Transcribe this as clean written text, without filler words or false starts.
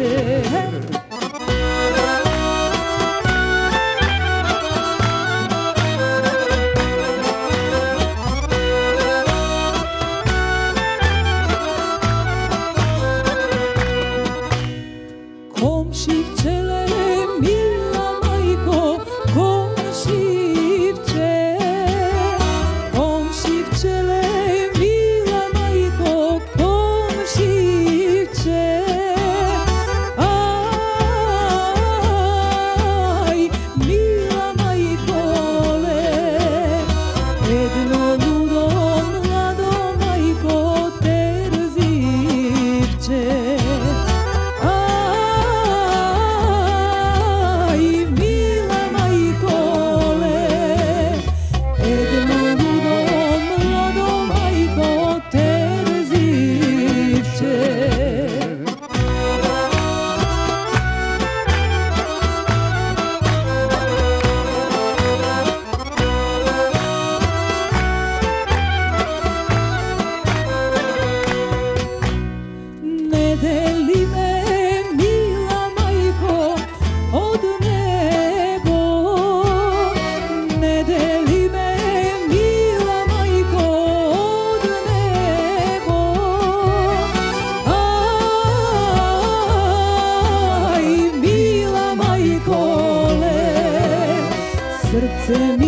Komšivčele, mila majko, komšivče. Komšivčele, mila majko, komšivče. Aj, mila majkole, jedno ludo mlado majko terzivče. Ne deli me, mila majko, od nebo. Ne deli me, mila majko, od nebo. Aj, mila majkole, srce mi